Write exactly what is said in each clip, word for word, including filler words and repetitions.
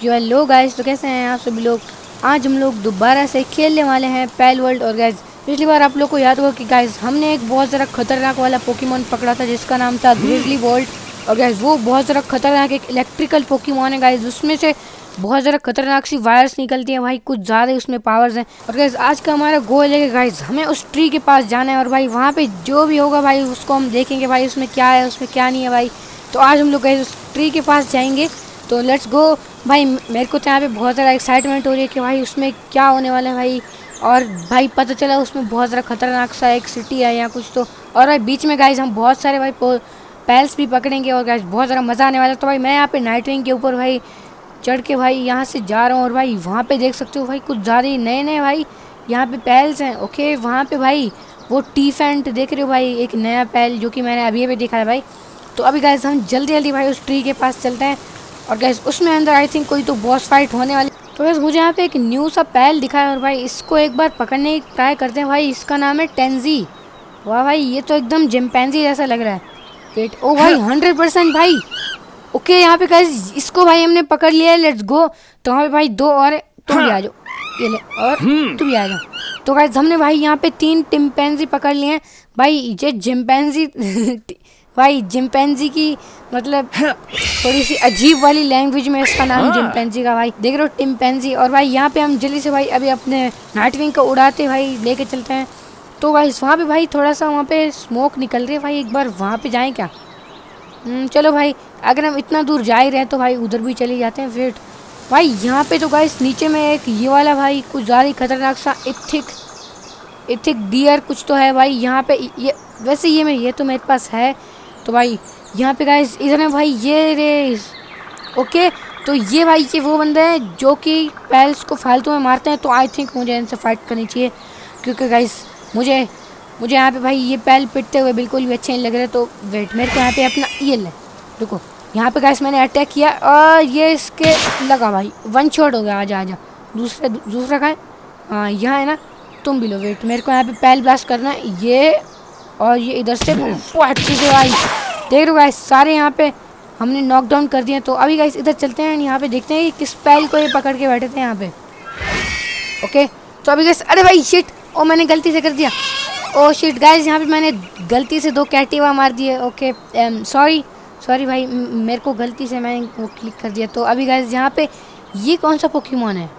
जो hello guys, तो कैसे हैं आप सभी लोग। आज हम लोग दोबारा से खेलने वाले हैं पैल वर्ल्ड। और गाइस पिछली बार आप लोग को याद होगा कि गाइस हमने एक बहुत ज़रा खतरनाक वाला पोकेमॉन पकड़ा था जिसका नाम था ग्रिजली वोल्ट। और गाइस वो बहुत ज़रा खतरनाक एक इलेक्ट्रिकल पोकेमॉन है गाइस, उसमें से बहुत ज़रा खतरनाक सी वायर्स निकलती हैं भाई, कुछ ज़्यादा ही उसमें पावर्स हैं। और गाइस आज का हमारा गोल है गाइस हमें उस ट्री के पास जाना है और भाई वहाँ पे जो भी होगा भाई उसको हम देखेंगे भाई उसमें क्या है उसमें क्या नहीं है भाई। तो आज हम लोग गाइस उस ट्री के पास जाएंगे, तो लेट्स गो भाई। मेरे को तो यहाँ पे बहुत ज़्यादा एक्साइटमेंट हो रही है कि भाई उसमें क्या होने वाला है भाई। और भाई पता चला उसमें बहुत ज़्यादा खतरनाक सा एक सिटी है या कुछ तो। और भाई बीच में गाइस हम बहुत सारे भाई पैल्स भी पकड़ेंगे और गाइस बहुत ज़्यादा मज़ा आने वाला है। तो भाई मैं यहाँ पे नाइट विंग के ऊपर भाई चढ़ के भाई यहाँ से जा रहा हूँ और भाई वहाँ पे देख सकते हो भाई कुछ ज़्यादा ही नए नए भाई यहाँ पे पैल्स हैं। ओके वहाँ पे भाई वो टी फैंट देख रहे हो भाई, एक नया पैल जो कि मैंने अभी अभी देखा है भाई। तो अभी गाइस हम जल्दी जल्दी भाई उस ट्री के पास चलते हैं और गाइस उसमें अंदर आई थिंक कोई तो बॉस फाइट होने वाली। तो गाइस मुझे यहाँ पे एक न्यू सा पैल दिखा है और भाई इसको एक बार पकड़ने की ट्राई करते हैं भाई। इसका नाम है टेंजी। वाह भाई ये तो एकदम चिंपैंजी जैसा लग रहा है। वेट ओ भाई हंड्रेड परसेंट भाई। ओके यहाँ पे गाइस इसको भाई हमने पकड़ लिया है, लेट्स गो। तो वहाँ पे भाई दो और तुम भी आ जाओ, ये ले और तुम भी आ जाओ। तो गाइस हमने भाई यहाँ पे तीन चिंपैंजी पकड़ लिए हैं भाई। ये चिंपैंजी भाई चिंपैंजी की मतलब थोड़ी सी अजीब वाली लैंग्वेज में इसका नाम चिंपैंजी का भाई देख रहे हो चिंपैंजी। और भाई यहाँ पे हम जल्दी से भाई अभी अपने नाइट विंग को उड़ाते भाई लेके चलते हैं। तो भाई वहाँ पे भाई थोड़ा सा वहाँ पे स्मोक निकल रही है भाई, एक बार वहाँ पे जाएं क्या। चलो भाई अगर हम इतना दूर जा ही रहे हैं तो भाई उधर भी चले जाते हैं। फिर भाई यहाँ पे तो गाइस नीचे में एक ये वाला भाई कुछ ज़्यादा खतरनाक सा इथिक इथिक डियर कुछ तो है भाई यहाँ पे। ये वैसे ये में ये तो मेरे पास है। तो भाई यहाँ पे गाइस इधर में भाई ये रेस। ओके तो ये भाई ये वो बंदे हैं जो कि पैल्स को फालतू में मारते हैं। तो आई थिंक मुझे इनसे फाइट करनी चाहिए क्योंकि गाइस मुझे मुझे यहाँ पे भाई ये पैल पिटते हुए बिल्कुल भी अच्छे नहीं लग रहे। तो वेट मेरे को यहाँ पे अपना ये ले रुको, यहाँ पे गाइस मैंने अटैक किया और ये इसके लगा भाई वन शॉट हो गया। आजा आजा दूसरा दूसरा खाए, हाँ यहाँ है ना, तुम भी लो। वेट मेरे को यहाँ पे पैल ब्लास्ट करना है ये और ये इधर से अच्छी से भाई देख रहे हो गाइस सारे यहाँ पे हमने नॉकडाउन कर दिए। तो अभी गाइस इधर चलते हैं यहाँ पे देखते हैं कि किस पैल को ये पकड़ के बैठे थे यहाँ पे। ओके तो अभी गाइस अरे भाई शिट ओ मैंने गलती से कर दिया। ओ शिट गाइस यहाँ पे मैंने गलती से दो कैटिवा मार दिए। ओके सॉरी सॉरी भाई मेरे को गलती से मैंने वो क्लिक कर दिया। तो अभी गाइस यहाँ पे ये कौन सा पोकेमॉन है।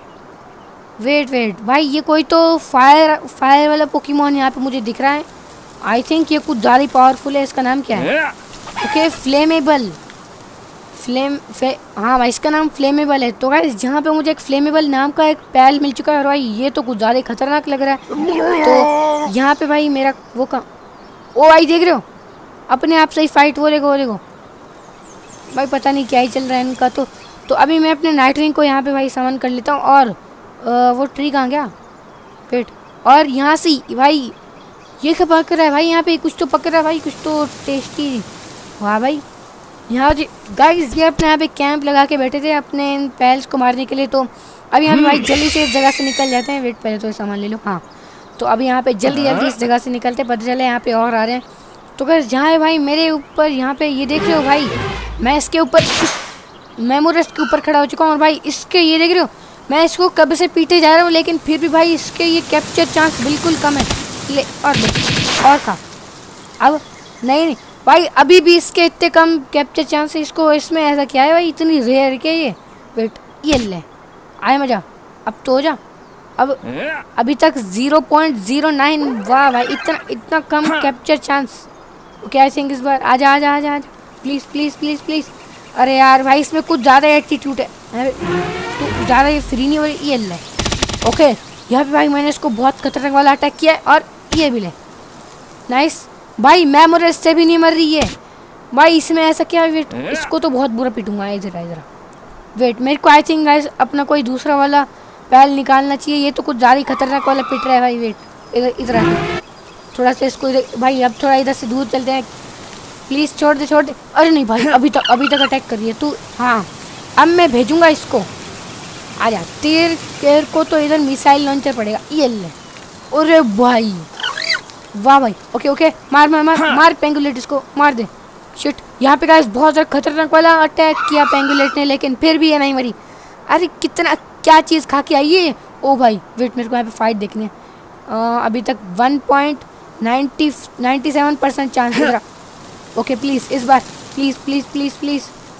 वेट वेट भाई ये कोई तो फायर फायर वाला पोकेमॉन यहाँ पे मुझे दिख रहा है। आई थिंक ये कुछ ज़्यादा पावरफुल है। इसका नाम क्या है। ओके फ्लेमेबल फ्लेम फे हाँ भाई इसका नाम फ्लेमेबल है। तो गाइस यहाँ पे मुझे एक फ्लेमेबल नाम का एक पैल मिल चुका है और भाई ये तो कुछ ज़्यादा खतरनाक लग रहा है। तो यहाँ पे भाई मेरा वो काम ओ भाई देख रहे हो अपने आप से ही फाइट हो देखो देखो भाई पता नहीं क्या ही चल रहा है इनका। तो तो अभी मैं अपने नाइट विंग को यहाँ पे भाई सामान कर लेता हूँ। और आ, वो ट्री कहाँ गया वेट और यहाँ से भाई ये क्या पकड़ रहा है भाई, यहाँ पे कुछ तो पकड़ रहा है भाई कुछ तो टेस्टी। वाह भाई यहाँ गाइस ये अपने यहाँ पे कैंप लगा के बैठे थे अपने इन पैल्स को मारने के लिए। तो अभी यहाँ पे भाई जल्दी से इस जगह से निकल जाते हैं। वेट पहले तो सामान ले लो। हाँ तो अभी यहाँ पे जल्दी जल्दी इस जगह से निकलते पता चले यहाँ पे और आ रहे हैं। तो गाइस जहाँ है भाई मेरे ऊपर यहाँ पे ये देख रहे हो भाई मैं इसके ऊपर मेमोरेस्ट के ऊपर खड़ा हो चुका हूँ और भाई इसके ये देख रहे हो मैं इसको कब से पीटे जा रहा हूँ लेकिन फिर भी भाई इसके ये कैप्चर चांस बिल्कुल कम है। ले और ले और खा अब नहीं नहीं भाई अभी भी इसके इतने कम कैप्चर चांस है। इसको इसमें ऐसा क्या है भाई इतनी रेयर के ये। वेट ये ले आए मजा अब तो हो जा। अब अभी तक ज़ीरो पॉइंट ज़ीरो नाइन। वाह भाई इतना इतना कम capture chance. Okay I think इस बार आजा आजा आजा आजा प्लीज़ प्लीज़ प्लीज़ प्लीज़। अरे यार भाई इसमें कुछ ज़्यादा एटीट्यूड है तो ज़्यादा ये फ्री नहीं हो रही। ये ले ओके यहाँ पे भाई मैंने इसको बहुत खतरनाक वाला अटैक किया है और ये भी ले नाइस भाई मेमोरेस्ट से भी नहीं मर रही है भाई इसमें ऐसा क्या। वेट इसको तो बहुत बुरा पीटूंगा। इधर इधर वेट मेरे को आई थिंक गाइस अपना कोई दूसरा वाला पैल निकालना चाहिए। ये तो कुछ ज़्यादा खतरनाक वाला पिट रहा है भाई। वेट इधर इधर थोड़ा सा इसको इधर भाई अब थोड़ा इधर से दूर चलते हैं प्लीज़ छोड़ दे छोड़ दे। अरे नहीं भाई अभी तक अभी तक अटैक कर रही है तू। हाँ अब मैं भेजूंगा इसको आ जा। तेर तेर को तो इधर मिसाइल लॉन्चर पड़ेगा। ये ले अरे भाई वाह भाई ओके ओके मार मार मार मार पेंगुलेट इसको मार दे। शिट यहाँ पे गाइस बहुत ज़्यादा खतरनाक वाला अटैक किया पेंगुलेट ने लेकिन फिर भी ये नहीं मरी। अरे कितना क्या चीज़ खा के आई है। ओ भाई वेट, मेरे को यहाँ पे फाइट देखनी है। आ, अभी तक one point ninety ninety seven percent chance है। ओके प्लीज़ इस बार, please please please please.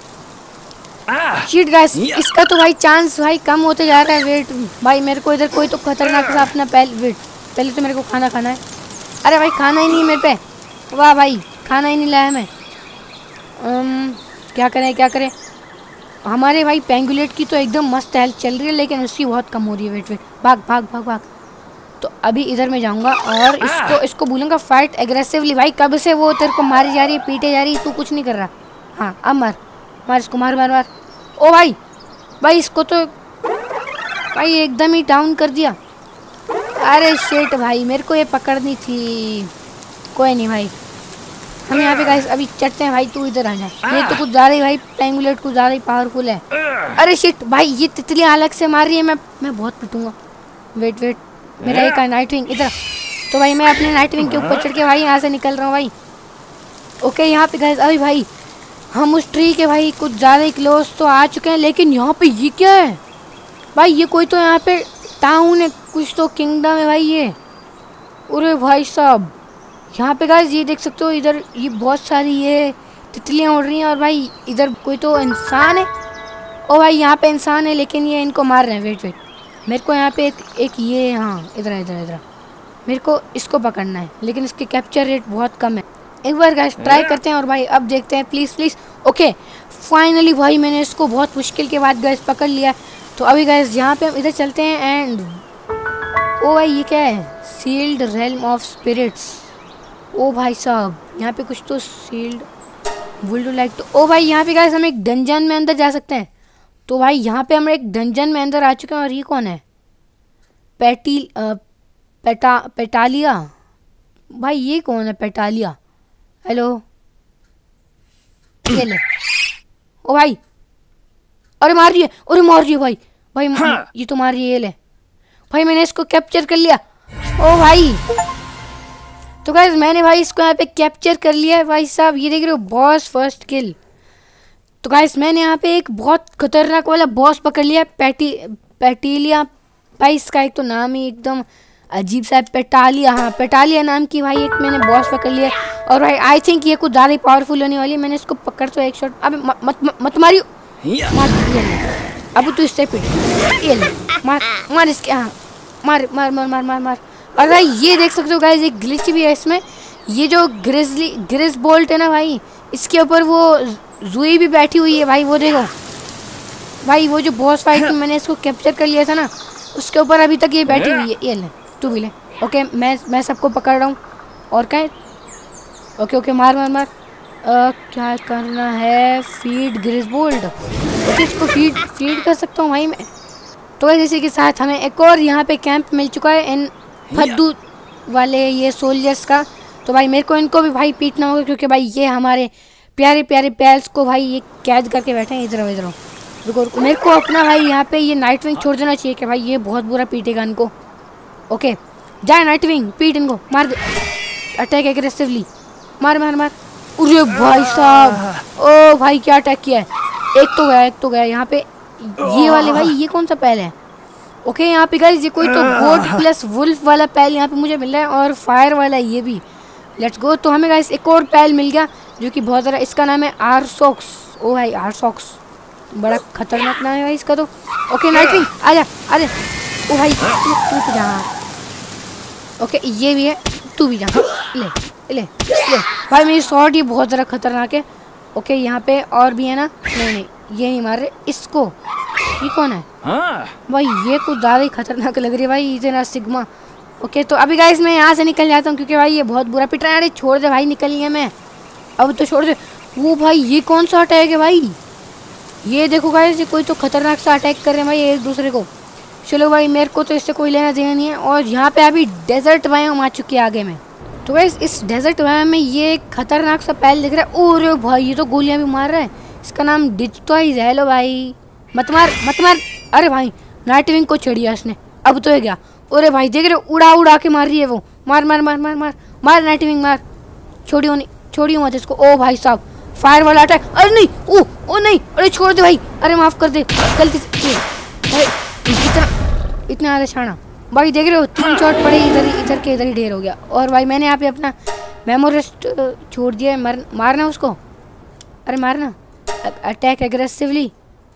Shit guys, इसका तो भाई चांस भाई कम होते जा रहा है। वेट भाई, मेरे को इधर कोई तो खतरनाक सा अपना पहले वेट पहले तो मेरे को खाना खाना है। अरे भाई खाना ही नहीं है मेरे पे। वाह भाई, खाना ही नहीं लाया मैं। um, क्या करें क्या करें। हमारे भाई पेंगुलेट की तो एकदम मस्त हेल्थ चल रही है, लेकिन उसकी बहुत कम हो रही है। वेट वेट भाग भाग भाग भाग। तो अभी इधर मैं जाऊंगा और इसको इसको बोलूँगा फाइट एग्रेसिवली। भाई कब से वो तेरे को मारी जा रही है, पीटे जा रही है, तू कुछ नहीं कर रहा। हाँ अब मार मार इसको, मार मार मार। ओ भाई भाई इसको तो भाई एकदम ही डाउन कर दिया। अरे शिट भाई, मेरे को ये पकड़नी थी। कोई नहीं भाई, हम यहाँ पे गाइस अभी चढ़ते हैं। भाई तू इधर आ जा, ये तो कुछ ज़्यादा ही भाई पेंगुलेट कुछ ज़्यादा ही पावरफुल है। अरे शिट भाई, ये तितलियाँ अलग से मार रही है। मैं मैं बहुत पिटूंगा। वेट वेट, मेरा एक नाइट विंग इधर। तो भाई मैं अपने नाइट विंग के ऊपर चढ़ के भाई यहाँ से निकल रहा हूँ भाई। ओके यहाँ पे गाइस अभी भाई हम उस ट्री के भाई कुछ ज़्यादा ही क्लोज तो आ चुके हैं, लेकिन यहाँ पे ये क्या है भाई? ये कोई तो यहाँ पे टाउन है, कुछ तो किंगडम है भाई ये। अरे भाई साहब, यहाँ पे गाइस ये देख सकते हो, इधर ये बहुत सारी ये तितलियाँ उड़ रही हैं। और भाई इधर कोई तो इंसान है। ओ भाई यहाँ पे इंसान है, लेकिन ये इनको मार रहे हैं। वेट वेट, मेरे को यहाँ पे एक एक ये हाँ इधर इधर इधर मेरे को इसको पकड़ना है, लेकिन इसकी कैप्चर रेट बहुत कम है। एक बार गाइस ट्राई करते हैं और भाई अब देखते हैं। Please please. ओके फाइनली भाई मैंने इसको बहुत मुश्किल के बाद गाइस पकड़ लिया। तो अभी गाइस यहाँ पे हम इधर चलते हैं एंड ओ भाई ये क्या है? Sealed realm of spirits. ओ भाई साहब यहाँ पे कुछ तो सील्ड वुड लाइक तो। ओ भाई यहाँ पे गाइस हम एक डंजन में अंदर जा सकते हैं। तो भाई यहाँ पे हम एक डंजन में अंदर आ चुके हैं। और ये कौन है? पेटी आ, पेटा पेटालिया। भाई ये कौन है पेटालिया? हेलो, ये ले। ओ भाई, अरे मार रही है, अरे मार रही है भाई। भाई हाँ। ये तो मार रही है, ये ले भाई। मैंने इसको कैप्चर कर लिया। ओ भाई, तो गाइस मैंने भाई इसको यहाँ पे कैप्चर कर लिया है भाई साहब। ये देख रहे हो, बॉस फर्स्ट किल। तो गाइस मैंने यहाँ पे एक बहुत खतरनाक वाला बॉस पकड़ लिया है, पैटी पेटिलिया। भाई इसका एक तो नाम ही एकदम अजीब सा है, पेटालिया। हाँ पेटालिया नाम की भाई एक मैंने बॉस पकड़ लिया है। और भाई आई थिंक ये कुछ ज़्यादा ही पावरफुल होने वाली है। मैंने इसको पकड़ तो एक शॉट। अब मत मत, मत मारियो, मार अब तू इससे पिट, ये ले मार मार इसके। हाँ मार मार मार मार मार मार। और भाई ये देख सकते हो गाइस, एक ग्लिच भी है इसमें। ये जो ग्रिजली ग्रिज बोल्ट है ना भाई, इसके ऊपर वो जुई भी बैठी हुई है भाई। वो देखो भाई, वो जो बॉस फाइट में मैंने इसको कैप्चर कर लिया था ना, उसके ऊपर अभी तक ये बैठी हुई है। ये ले तू भी ले। ओके मैं मैं सबको पकड़ रहा हूँ। और क्या? ओके ओके मार मार मार। आ, क्या करना है? Feed grease bolt. ओके इसको फीड फीड कर सकता हूँ भाई मैं। तो इसी के साथ हमें एक और यहाँ पे कैंप मिल चुका है इन फद्दू वाले ये सोल्जर्स का। तो भाई मेरे को इनको भी भाई पीटना होगा, क्योंकि भाई ये हमारे प्यारे प्यारे पैल्स को भाई ये कैद करके बैठे हैं। इधर इधर रुको, मेरे को अपना भाई यहाँ पे ये नाइट विंग छोड़ देना चाहिए कि भाई ये बहुत बुरा पीटेगा इनको। ओके जाए नाइट विंग, पीट इनको, मार दे। अटैक एग्रेसिवली, मार मार मार। अरे भाई साहब, ओ भाई क्या अटैक किया है। एक तो गया, एक तो गया। यहाँ पे ये वाले भाई, ये कौन सा पैल है? ओके okay, यहाँ पे गाइस ये कोई तो गोट प्लस वुल्फ वाला पैल यहाँ पे मुझे मिल रहा है, और फायर वाला ये भी। Let's go. तो हमें गाइस एक और पैल मिल गया जो कि बहुत ज़्यादा, इसका नाम है आरसॉक्स। ओ भाई आरसॉक्स, बड़ा खतरनाक नाम है भाई इसका तो। ओके नाइट विंग आजा आजा। ओ भाई तू तू जा। ओके ये भी है, तू भी जा। ले ले ले भाई, मेरी शॉट ये बहुत ज़्यादा खतरनाक है। ओके यहाँ पे और भी है ना? नहीं नहीं ये नहीं मार रहे इसको। ये कौन है हाँ। भाई ये कुछ ज़्यादा ही खतरनाक लग रही है भाई, इतना सिग्मा। ओके तो अभी गाइस मैं यहाँ से निकल जाता हूँ, क्योंकि भाई ये बहुत बुरा पिट रहा है। अरे छोड़ दे भाई, निकल लिया मैं, अब तो छोड़ दे। वो भाई ये कौन सा अटैक है भाई? ये देखो गाइस, ये कोई तो खतरनाक सा अटैक कर रहे हैं भाई एक दूसरे को। चलो भाई मेरे को तो इससे कोई लेना देना नहीं है। और यहाँ पे अभी डेजर्ट बायोम आ चुकी है आगे में। तो गाइस इस डेजर्ट बायोम में ये खतरनाक सा पैल दिख रहा है। अरे भाई ये तो गोलियाँ भी मार रहा है। इसका नाम डिजिटॉइज है। लो भाई मत मार मत मार। अरे भाई नाइट विंग को छेड़िया इसने, अब तो है क्या? अरे भाई देख रहे उड़ा उड़ा के मार रही है वो। मार मार मार मार मार मार नाइट विंग मार, छोड़ियो नहीं, छोड़ियो मत इसको। ओ भाई साहब फायर वाला अटैक। अरे नहीं, ओ ओ नहीं, अरे छोड़ दे भाई, अरे माफ कर दे गलती से। इतना ज़्यादा छाना भाई, देख रहे हो तीन शॉट पड़े इधर इधर के इधर ही ढेर हो गया। और भाई मैंने यहाँ पे अपना मेमोरिस्ट छोड़ दिया। मर मारना उसको, अरे मारना, अटैक एग्रेसिवली।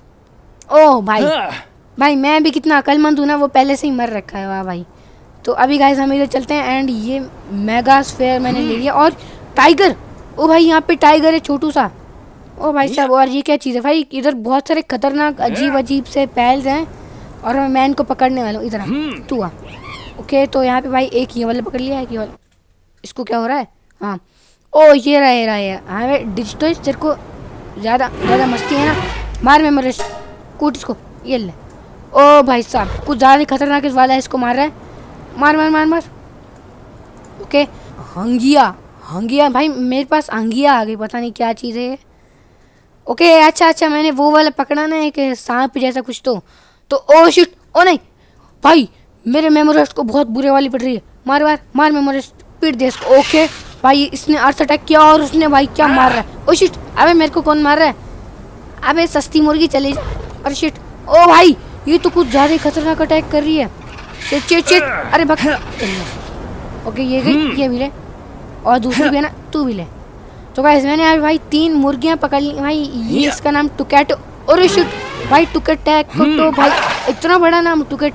ओह भाई भाई मैं भी कितना अकलमंद हूँ ना, वो पहले से ही मर रखा है। वाह भाई। तो अभी गाइस हम इधर चलते हैं एंड ये मेगा स्फीयर मैंने ले लिया। और टाइगर, ओ भाई यहाँ पे टाइगर है छोटू सा। ओ भाई साहब, और ये क्या चीज़ है भाई? इधर बहुत सारे खतरनाक अजीब अजीब से पैल्स हैं और मैं इनको पकड़ने वाला हूँ। इधर तू आ। ओके तो यहाँ पे भाई एक ये वाला पकड़ लिया है, ये वाला। इसको क्या हो रहा है? हाँ ओ ये रहा ये रहा है। हाँ भाई डिजिटल तेरे को ज़्यादा ज़्यादा मस्ती है ना, मार मेमोरिस्ट, कूट इसको, ये ले। ओ भाई साहब कुछ ज़्यादा खतरनाक वाला है, इसको मार रहा है, मार मार मार मार। ओके हंगिया, हंगिया भाई मेरे पास हंगिया आ गई, पता नहीं क्या चीज़ है ये। ओके अच्छा अच्छा मैंने वो वाला पकड़ा ना, एक सांप जैसा कुछ। तो तो ओ शिट, ओ नहीं भाई मेरे मेमोरिस्ट को बहुत बुरे वाली पड़ रही है। मार मार मार मेमोरिस्ट, पीट दे इसको। ओके भाई इसने अर्थ अटैक किया और उसने भाई क्या मार रहा है। ओ शिट, अबे मेरे को कौन मार रहा है? अबे सस्ती मुर्गी चली जा। अरे शिट, ओ भाई ये तो कुछ ज़्यादा खतरनाक अटैक कर रही है। शिट शिट शिट, अरे भग। ओके ये गई, ये भी ले, और दूसरी भी है ना, तू भी ले। तो गाइस मैंने अभी भाई तीन मुर्गियां पकड़ ली भाई। ये इसका नाम टुकैटो। अरे शिट भाई टुकैटो भाई, इतना बड़ा नाम टुकैट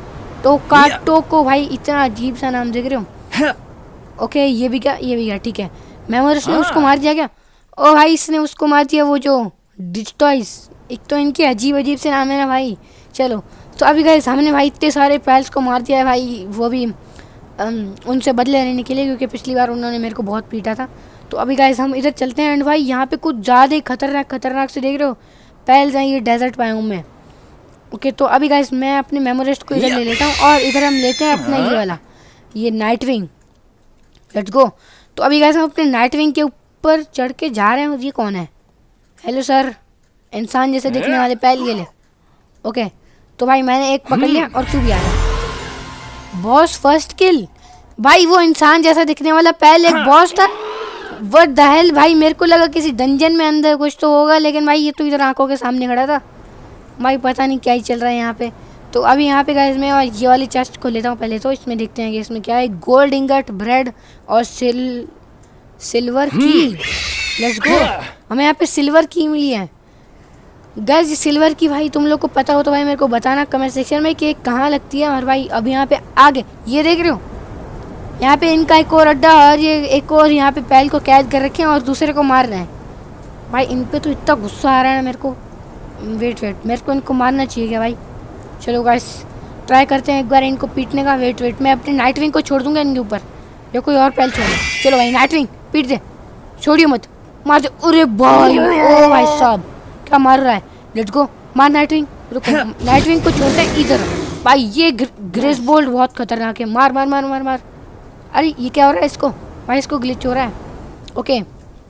टोकाटो को भाई, इतना अजीब सा नाम देख रहे हो। ओके ये भी क्या, ये भी क्या, ठीक है। मेमोरिस्ट ने उसको मार दिया क्या? ओ भाई इसने उसको मार दिया, वो जो डिजिटॉइस। एक तो इनके अजीब अजीब से नाम है ना भाई। चलो तो अभी गाइस हमने भाई इतने सारे पैल्स को मार दिया है भाई, वो भी अम, उनसे बदले लेने के लिए, क्योंकि पिछली बार उन्होंने मेरे को बहुत पीटा था। तो अभी गाइस हम इधर चलते हैं एंड भाई यहाँ पे कुछ ज़्यादा खतरनाक खतरनाक से देख रहे हो पैल्स हैं, ये डेजर्ट पाया हूँ मैं। ओके तो अभी गाइस मैं अपने मेमोरिस्ट को इधर ले लेता हूँ और इधर हम लेते हैं अपना ये वाला, ये नाइट विंग। Let's go. तो अभी गाइस हम अपने नाइट विंग के ऊपर चढ़ के जा रहे हैं। ये कौन है? हेलो सर, इंसान जैसे दिखने वाले पैल ये ले। ओके तो भाई मैंने एक पकड़ लिया और तू भी आ जा। बॉस फर्स्ट किल भाई, वो इंसान जैसा दिखने वाला पैल एक बॉस था। व्हाट द हेल भाई, मेरे को लगा किसी डंजन में अंदर कुछ तो होगा, लेकिन भाई ये तो इधर आंखों के सामने खड़ा था भाई। पता नहीं क्या ही चल रहा है यहाँ पे। तो अभी यहाँ पे गाइस मैं ये वाली चेस्ट को लेता हूँ पहले, तो इसमें देखते हैं कि इसमें क्या है। गोल्ड इंगट, ब्रेड और सिल सिल्वर की। Let's go. हमें यहाँ पे सिल्वर की मिली है गाइस। ये सिल्वर की भाई तुम लोग को पता हो तो भाई मेरे को बताना कमेंट सेक्शन में कि कहाँ लगती है। और भाई अब यहाँ पे आगे ये देख रहे हो, यहाँ पे इनका एक और अड्डा और ये एक और यहाँ पे पैल को कैद कर रखे हैं और दूसरे को मार रहे हैं भाई। इन पे तो इतना गुस्सा आ रहा है मेरे को। वेट वेट मेरे को इनको मारना चाहिए क्या भाई? चलो गाइस ट्राई करते हैं एक बार इनको पीटने का। वेट वेट मैं अपने नाइट विंग को छोड़ दूंगा इनके ऊपर, या कोई और पैल छोड़। चलो भाई नाइट विंग पीट दे, छोड़िए मत, मार दे। अरे भाई ओ भाई साहब क्या मार रहा है। लेट्स गो, मार नाइट विंग। रुको नाइट विंग को छोड़ते हैं इधर भाई। ये ग्रेस बोल्ट बहुत खतरनाक है, मार मार मार मार मार। अरे ये क्या हो रहा है इसको भाई? इसको ग्लिच हो रहा है। ओके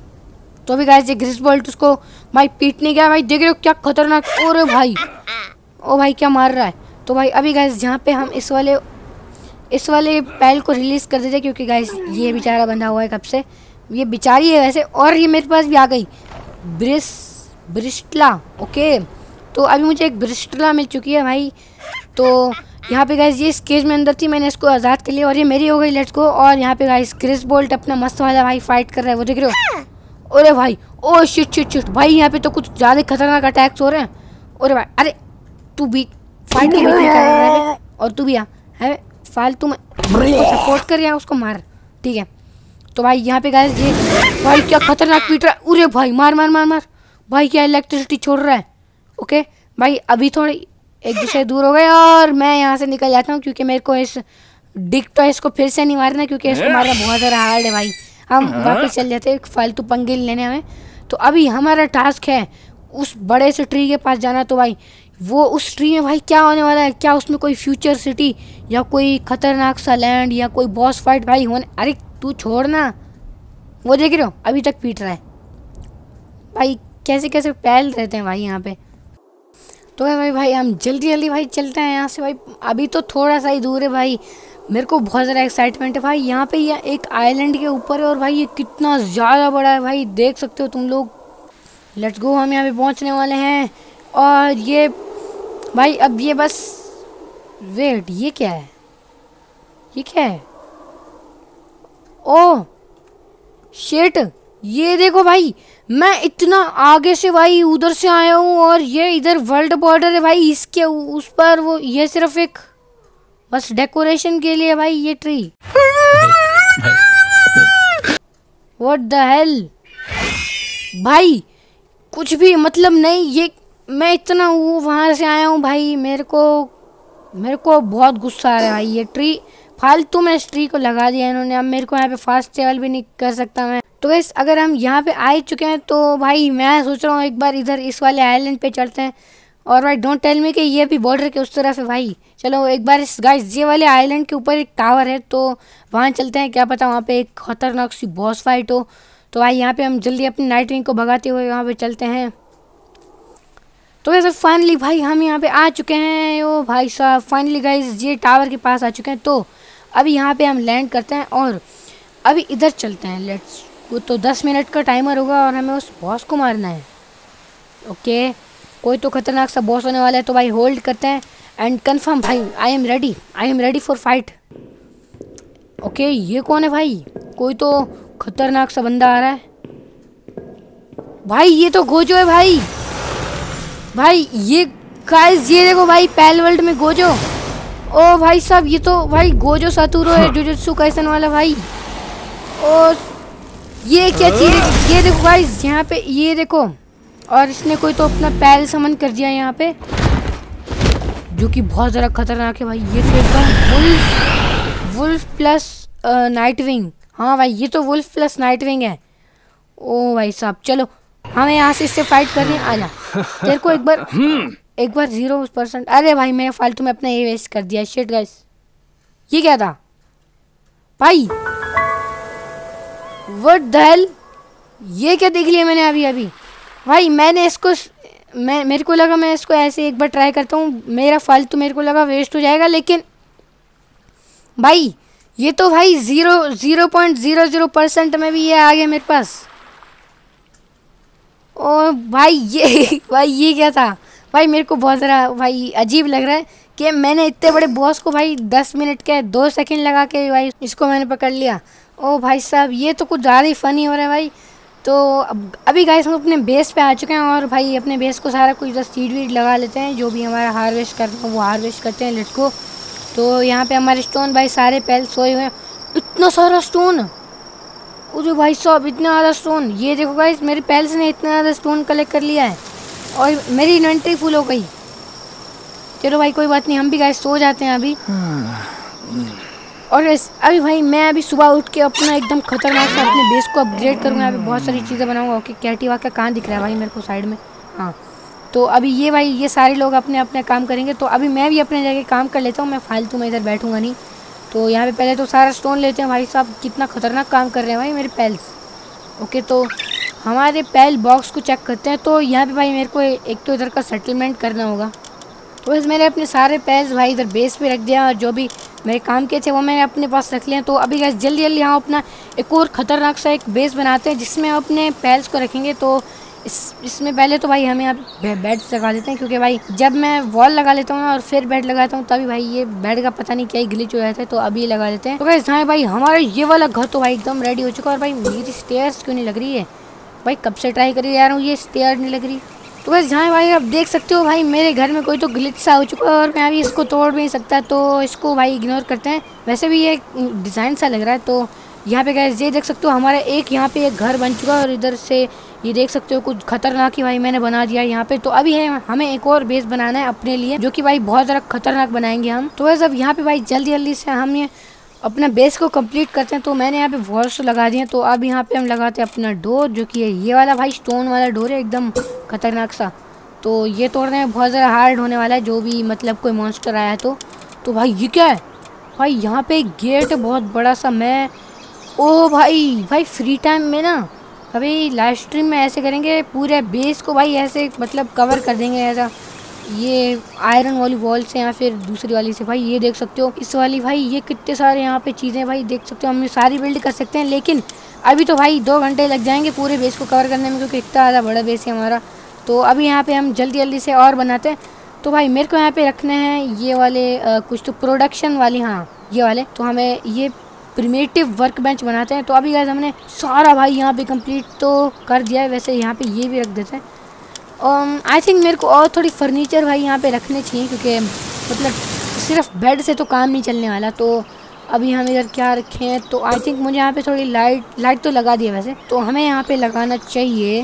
तो अभी गाइस ये ग्रेस बोल्ट उसको भाई पीटने गया भाई। देख रहे हो क्या खतरनाक। अरे भाई ओ भाई क्या मार रहा है। तो भाई अभी गाइस जहाँ पे हम इस वाले इस वाले पैल को रिलीज़ कर देते, क्योंकि गाइस ये बेचारा बंधा हुआ है कब से। ये बेचारी है वैसे। और ये मेरे पास भी आ गई ब्रिस ब्रिस्टला। ओके तो अभी मुझे एक ब्रिस्टला मिल चुकी है भाई। तो यहाँ पे गाइस ये इस केज में अंदर थी, मैंने इसको आज़ाद कर लिया और ये मेरी हो गई। Let's go. और यहाँ पे गाइस ग्रेस बोल्ट अपना मस्त वाला भाई फाइट कर रहा है, वो देख रहे हो। अरे भाई ओ शिट शिट शिट भाई, यहाँ पे तो कुछ ज़्यादा खतरनाक अटैक्स हो रहे हैं। अरे भाई अरे तू भी फाइट के बीच में क्या कर रहा है? और तू भी आ है फालतू में सपोर्ट कर या उसको मार। ठीक है तो भाई यहाँ पे गाइस ये भाई क्या खतरनाक पीट रहा है। अरे भाई मार मार मार मार भाई, क्या इलेक्ट्रिसिटी छोड़ रहा है। ओके भाई अभी थोड़ी एक दूसरे दूर हो गए और मैं यहाँ से निकल जाता हूँ, क्योंकि मेरे को इस डिक टॉयस को फिर से नहीं मारना, क्योंकि इसको मारना बहुत ज़्यादा हार्ड है भाई। हम वापस चल जाते हैं फालतू पंगे लेने हमें। तो अभी हमारा टास्क है उस बड़े से ट्री के पास जाना। तो भाई वो उस ट्री में भाई क्या होने वाला है, क्या उसमें कोई फ्यूचर सिटी या कोई खतरनाक सा लैंड या कोई बॉस फाइट भाई होने। अरे तू छोड़ना, वो देख रहे हो अभी तक पीट रहा है भाई। कैसे कैसे पैल रहते हैं भाई यहाँ पे। तो भाई भाई हम जल्दी जल्दी भाई चलते हैं यहाँ से भाई। अभी तो थोड़ा सा ही दूर है भाई, मेरे को बहुत ज़्यादा एक्साइटमेंट है भाई। यहाँ पे ये एक आइलैंड के ऊपर है और भाई ये कितना ज़्यादा बड़ा है भाई, देख सकते हो तुम लोग। लेट्स गो, हम यहाँ पे पहुँचने वाले हैं। और ये भाई अब ये बस वेट, ये क्या है? ये क्या है? ओह शिट, ये देखो भाई, मैं इतना आगे से भाई उधर से आया हूँ और ये इधर वर्ल्ड बॉर्डर है भाई, इसके उस पर वो ये सिर्फ एक बस डेकोरेशन के लिए भाई ये ट्री। व्हाट द हेल भाई, कुछ भी मतलब नहीं। ये मैं इतना वो वहाँ से आया हूँ भाई, मेरे को मेरे को बहुत गुस्सा आ रहा है भाई। ये ट्री फालतू में इस ट्री को लगा दिया इन्होंने। अब मेरे को यहाँ पे फास्ट ट्रेवल भी नहीं कर सकता मैं। तो गैस अगर हम यहाँ पे आ चुके हैं तो भाई मैं सोच रहा हूँ एक बार इधर इस वाले आइलैंड पे चलते हैं। और भाई डोंट टेल मी कि ये भी बॉर्डर के उस तरफ है भाई। चलो एक बार इस गाइस ये वाले आइलैंड के ऊपर एक टावर है तो वहाँ चलते हैं, क्या पता वहाँ पे एक खतरनाक सी बॉस फाइट हो। तो भाई यहाँ पे हम जल्दी अपनी नाइट विंग को भगाते हुए वहाँ पे चलते हैं। तो वैसे फाइनली भाई हम यहाँ पे आ चुके हैं। ओ भाई साहब फाइनली गाइस ये टावर के पास आ चुके हैं। तो अभी यहाँ पे हम लैंड करते हैं और अभी इधर चलते हैं। लेट्स वो तो दस मिनट का टाइमर होगा और हमें उस बॉस को मारना है। ओके कोई तो खतरनाक सा बॉस होने वाला है तो भाई होल्ड करते हैं एंड कंफर्म भाई I am ready, I am ready for fight. Okay ये कौन है भाई? कोई तो खतरनाक सा बंदा आ रहा है भाई। ये तो गोजो है भाई। भाई ये गाइस ये देखो भाई पैल वर्ल्ड में गोजो। ओ भाई साहब ये तो भाई गोजो सातुरो है, जुजुत्सु काइसन वाला भाई। और ये क्या चीज़ है? ये देखो गाइस यहाँ पे ये देखो, और इसने कोई तो अपना पैल समन कर दिया यहाँ पे, जो कि बहुत ज़्यादा खतरनाक है भाई। ये तो एकदम wolf wolf plus night wing. हाँ भाई ये तो वुल्फ प्लस नाइट विंग है। ओ भाई साहब चलो हमें यहाँ से इससे फाइट करनी। आ जा तेरे को एक बार एक बार जीरो परसेंट। अरे भाई मैं फालतू में अपना ये वेस्ट कर दिया। शिट गाइस ये क्या था भाई? व्हाट द हेल, ये क्या देख लिया मैंने अभी अभी भाई? मैंने इसको मैं मेरे को लगा मैं इसको ऐसे एक बार ट्राई करता हूँ, मेरा फालतू मेरे को लगा वेस्ट हो जाएगा, लेकिन भाई ये तो भाई zero zero point zero zero percent में भी ये आ गया मेरे पास। ओ भाई ये भाई ये क्या था भाई? मेरे को बहुत ज़रा भाई अजीब लग रहा है कि मैंने इतने बड़े बॉस को भाई दस मिनट के दो सेकंड लगा के भाई इसको मैंने पकड़ लिया। ओ भाई साहब ये तो कुछ ज़्यादा ही फ़नी हो रहा है भाई। तो अब अभी गाइस हम अपने बेस पे आ चुके हैं और भाई अपने बेस को सारा कुछ इधर सीड वीड लगा लेते हैं, जो भी हमारा हार्वेस्ट करना है वो हार्वेस्ट करते हैं। Let's go. तो यहाँ पे हमारे स्टोन भाई सारे पहले सोए हुए हैं। इतना सारा स्टोन, अरे भाई साहब इतना ज़्यादा स्टोन। ये देखो गाइस मेरे पैल्स ने इतना ज़्यादा स्टोन कलेक्ट कर लिया है और मेरी इन्वेंट्री फुल हो गई। चलो भाई कोई बात नहीं, हम भी गाइस सो जाते हैं अभी। और अभी भाई मैं अभी सुबह उठ के अपना एकदम खतरनाक से अपने बेस को अपग्रेड करूँगा। यहाँ पे बहुत सारी चीज़ें बनाऊँगा। ओके कैटिवा का कहाँ दिख रहा है भाई मेरे को साइड में? हाँ तो अभी ये भाई ये सारे लोग अपने अपने काम करेंगे। तो अभी मैं भी अपने जगह काम कर लेता हूँ, मैं फालतू में इधर बैठूँगा नहीं। तो यहाँ पे पहले तो सारा स्टोन लेते हैं। भाई साहब कितना खतरनाक काम कर रहे हैं भाई मेरे पैल्स। ओके तो हमारे पैल बॉक्स को चेक करते हैं। तो यहाँ पे भाई मेरे को एक तो इधर का सेटलमेंट करना होगा। तो बस मैंने अपने सारे पैल्स भाई इधर बेस पे रख दिया और जो भी मेरे काम के थे वो मैंने अपने पास रख लिया। तो अभी गाइस जल्दी जल्दी यहाँ अपना एक और ख़तरनाक सा एक बेस बनाते हैं जिसमें हम अपने पैल्स को रखेंगे। तो इस इसमें पहले तो भाई हमें यहाँ बेड लगा देते हैं, क्योंकि भाई जब मैं वॉल लगा लेता हूँ और फिर बेड लगाता हूँ तभी भाई ये बेड का पता नहीं क्या ही ग्लिच हो जाता है। तो अभी लगा देते हैं। तो गाइस हाँ भाई हमारा ये वाला घर तो भाई एकदम रेडी हो चुका है। और भाई मेरी स्टेयर्स क्यों नहीं लग रही है भाई? कब से ट्राई करी जा रहा हूँ, ये स्टेयर नहीं लग रही। तो बस जहाँ भाई आप देख सकते हो भाई मेरे घर में कोई तो ग्लिच सा हो चुका है और मैं अभी इसको तोड़ भी नहीं सकता। तो इसको भाई इग्नोर करते हैं। वैसे भी ये डिज़ाइन सा लग रहा है। तो यहाँ पे गाइस ये देख सकते हो हमारा एक यहाँ पे एक घर बन चुका है और इधर से ये देख सकते हो कुछ खतरनाक ही भाई मैंने बना दिया यहाँ पे। तो अभी है हमें एक और बेस बनाना है अपने लिए, जो कि भाई बहुत ज़्यादा खतरनाक बनाएंगे हम। तो बस अब यहाँ पे भाई जल्दी जल्दी से हम ये अपना बेस को कंप्लीट करते हैं। तो मैंने यहाँ पे वॉल्स लगा दिए। तो अब यहाँ पे हम लगाते हैं अपना डोर, जो कि है ये वाला भाई स्टोन वाला डोर है एकदम खतरनाक सा। तो ये तोड़ने में बहुत ज़्यादा हार्ड होने वाला है, जो भी मतलब कोई मॉन्स्टर आया तो तो भाई ये क्या है भाई? यहाँ पे एक गेट है बहुत बड़ा सा। मैं ओ भाई भाई फ्री टाइम में ना अभी लाइव स्ट्रीम में ऐसे करेंगे, पूरे बेस को भाई ऐसे मतलब कवर कर देंगे ऐसा। ये आयरन वाली वॉल से या फिर दूसरी वाली से भाई ये देख सकते हो इस वाली भाई ये कितने सारे यहाँ पे चीज़ें भाई देख सकते हो। हम सारी बिल्ड कर सकते हैं, लेकिन अभी तो भाई दो घंटे लग जाएंगे पूरे बेस को कवर करने में, क्योंकि इतना ज़्यादा बड़ा बेस है हमारा। तो अभी यहाँ पे हम जल्दी जल्दी से और बनाते हैं। तो भाई मेरे को यहाँ पे रखने हैं ये वाले आ, कुछ तो प्रोडक्शन वाली, हाँ ये वाले। तो हमें ये प्रिमेटिव वर्क बेंच बनाते हैं। तो अभी गाइस हमने सारा भाई यहाँ पे कंप्लीट तो कर दिया है। वैसे यहाँ पे ये भी रख देते हैं। आई थिंक मेरे को और थोड़ी फर्नीचर भाई यहाँ पे रखने चाहिए, क्योंकि मतलब सिर्फ बेड से तो काम नहीं चलने वाला। तो अभी हम इधर क्या रखें, तो आई थिंक मुझे यहाँ पे थोड़ी लाइट लाइट तो लगा दी है वैसे। तो हमें यहाँ पे लगाना चाहिए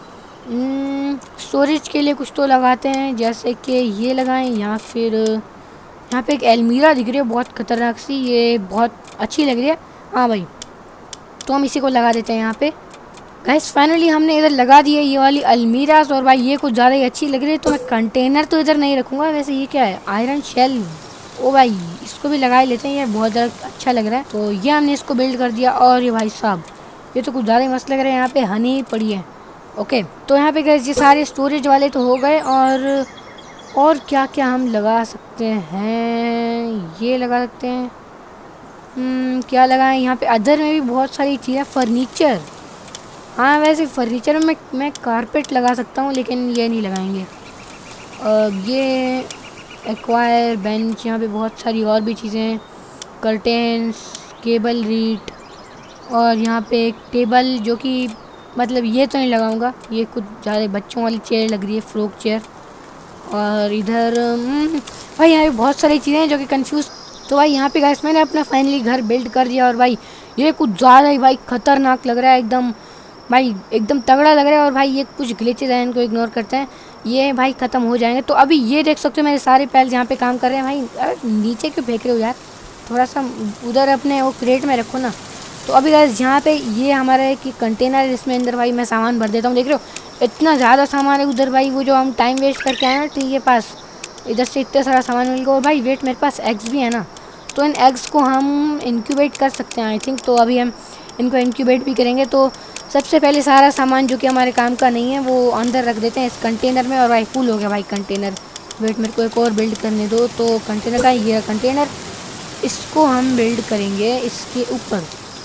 स्टोरेज के लिए कुछ तो लगाते हैं, जैसे कि ये लगाएं, या फिर यहाँ पे एक अलमीरा दिख रही है बहुत खतरनाक सी, ये बहुत अच्छी लग रही है। हाँ भाई, तो हम इसी को लगा देते हैं यहाँ पे। गाइस फाइनली हमने इधर लगा दी है ये वाली अलमीराज, और भाई ये कुछ ज़्यादा ही अच्छी लग रही है। तो मैं कंटेनर तो इधर नहीं रखूँगा। वैसे ये क्या है, आयरन शेल, ओ भाई इसको भी लगा ही लेते हैं, ये बहुत ज़्यादा अच्छा लग रहा है। तो ये हमने इसको बिल्ड कर दिया। और ये भाई साहब ये तो कुछ ज़्यादा ही मस्त लग रहा है, यहाँ पे हनी पड़ी है। ओके, तो यहाँ पे गाइस ये सारे स्टोरेज वाले तो हो गए। और और क्या क्या हम लगा सकते हैं, ये लगा सकते हैं, hmm, क्या लगाएं यहाँ पे। अदर में भी बहुत सारी चीज़ें, फर्नीचर, हाँ वैसे फर्नीचर में मैं कारपेट लगा सकता हूँ, लेकिन ये नहीं लगाएंगे। और ये एक्वायर बेंच, यहाँ पे बहुत सारी और भी चीज़ें हैं, कर्टेंस, केबल रीट, और यहाँ पे एक टेबल जो कि मतलब ये तो नहीं लगाऊंगा, ये कुछ ज़्यादा बच्चों वाली चेयर लग रही है, फ्रॉक चेयर। और इधर भाई यहाँ पे बहुत सारी चीज़ें हैं जो कि कंफ्यूज। तो भाई यहाँ पे गाइस मैंने अपना फाइनली घर बिल्ड कर दिया। और भाई ये कुछ ज़्यादा ही भाई ख़तरनाक लग रहा है, एकदम भाई एकदम तगड़ा लग रहा है। और भाई ये कुछ ग्लिचेज हैं, इनको इग्नोर करते हैं, ये भाई ख़त्म हो जाएंगे। तो अभी ये देख सकते हो मेरे सारे पैल्स यहाँ पे काम कर रहे हैं। भाई अरे नीचे क्यों फेंक रहे हो यार, थोड़ा सा उधर अपने वो क्रेट में रखो ना। तो अभी गाइस यहाँ पे ये हमारा है कि कंटेनर, इसमें अंदर भाई मैं सामान भर देता हूँ। देख रहे हो इतना ज़्यादा सामान है उधर भाई, वो जो हम टाइम वेस्ट करके आए ना टी के पास, इधर से इतना सारा सामान मिल गया। और भाई वेट मेरे पास एग्स भी है ना, तो इन एग्स को हम इंक्यूबेट कर सकते हैं आई थिंक। तो अभी हम इनको इंक्यूबेट भी करेंगे। तो सबसे पहले सारा सामान जो कि हमारे काम का नहीं है वो अंदर रख देते हैं इस कंटेनर में। और भाई फुल हो गया भाई कंटेनर। वेट मेरे को एक और बिल्ड करने दो। तो कंटेनर का ये कंटेनर, इसको हम बिल्ड करेंगे इसके ऊपर।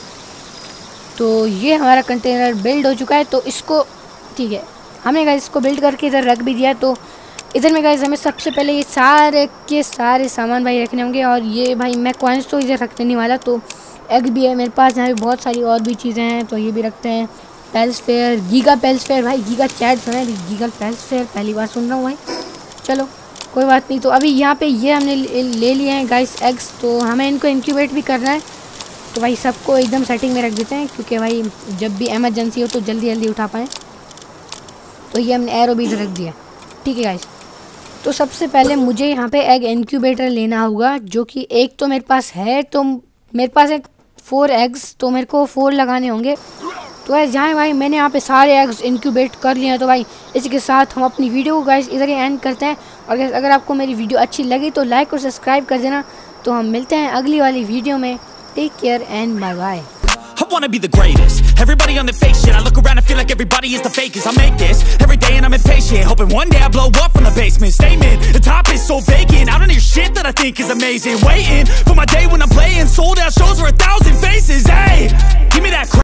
तो ये हमारा कंटेनर बिल्ड हो चुका है। तो इसको ठीक है, हमने गाइस इसको बिल्ड करके इधर रख भी दिया। तो इधर में गाइस हमें सबसे पहले ये सारे के सारे सामान भाई रखने होंगे। और ये भाई मैं कॉइन्स तो इधर रखने नहीं वाला। तो एग भी है मेरे पास, यहाँ पे बहुत सारी और भी चीज़ें हैं, तो ये भी रखते हैं। पेल्सफेयर, गीगा पेल्सफेयर, भाई गीगा चैट सुना है, गीगा पेल्सफेयर पहली बार सुन रहा हूँ भाई। चलो कोई बात नहीं। तो अभी यहाँ पे ये हमने ले लिए हैं गाइस एग्स, तो हमें इनको इंक्यूबेट भी करना है। तो भाई सबको एकदम सेटिंग में रख देते हैं, क्योंकि भाई जब भी इमरजेंसी हो तो जल्दी जल्दी उठा पाएँ। तो ये हमने एरो भी रख दिया, ठीक है गाइस। तो सबसे पहले मुझे यहाँ पे एग इंक्यूबेटर लेना होगा, जो कि एक तो मेरे पास है। तो मेरे पास है फोर एग्स, तो मेरे को फोर लगाने होंगे। तो गाइस जहाँ भाई मैंने यहाँ पे सारे एग्स इंक्यूबेट कर लिए हैं। तो भाई इसी के साथ हम अपनी वीडियो को गाइस इधर ही एंड करते हैं। और गाइस अगर आपको मेरी वीडियो अच्छी लगी तो लाइक और सब्सक्राइब कर देना। तो हम मिलते हैं अगली वाली वीडियो में। Take care and bye bye. I wanna be the greatest. Everybody on the fake shit. I look around and feel like everybody is the fakest. I make this every day and I'm impatient, hoping one day I blow up from the basement. Statement, the top is so vacant. I don't hear shit that I think is amazing. Waiting for my day when I'm playing sold out shows for a thousand faces. Hey, give me that.